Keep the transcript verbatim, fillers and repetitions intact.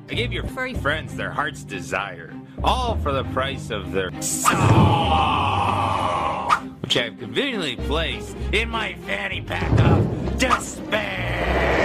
I gave your furry friends their heart's desire, all for the price of their soul, which I have conveniently placed in my fanny pack of despair.